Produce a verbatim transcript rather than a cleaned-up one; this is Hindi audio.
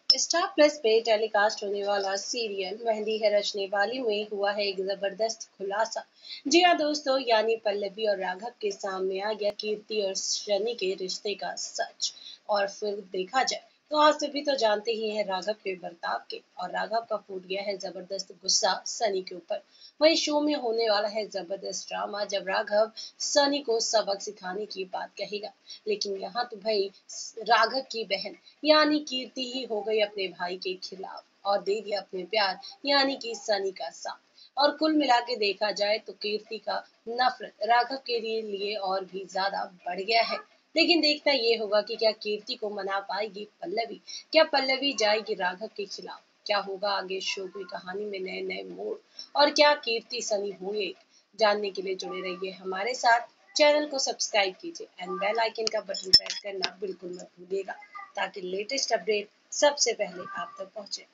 स्टार प्लस पे टेलीकास्ट होने वाला सीरियल मेहंदी है रचने वाली में हुआ है एक जबरदस्त खुलासा। जी हाँ दोस्तों, यानी पल्लवी और राघव के सामने आ गया कीर्ति और शनि के रिश्ते का सच। और फिर देखा जाए तो आज सभी तो जानते ही हैं राघव के बर्ताव के, और राघव का फूट गया है जबरदस्त गुस्सा सनी के ऊपर। वहीं शो में होने वाला है जबरदस्त ड्रामा जब राघव सनी को सबक सिखाने की बात कहेगा। लेकिन यहाँ तो भाई राघव की बहन यानी कीर्ति ही हो गई अपने भाई के खिलाफ और दे दिया अपने प्यार यानी कि सनी का साथ। और कुल मिला के देखा जाए तो कीर्ति का नफरत राघव के लिए लिए और भी ज्यादा बढ़ गया है। लेकिन देखना ये होगा कि क्या कीर्ति को मना पाएगी पल्लवी, क्या पल्लवी जाएगी राघव के खिलाफ, क्या होगा आगे शो की कहानी में नए नए मोड़, और क्या कीर्ति सनी होंगे। जानने के लिए जुड़े रहिए हमारे साथ। चैनल को सब्सक्राइब कीजिए एंड बेल आइकन का बटन प्रेस करना बिल्कुल मत भूलिएगा, ताकि लेटेस्ट अपडेट सबसे पहले आप तक पहुंचे।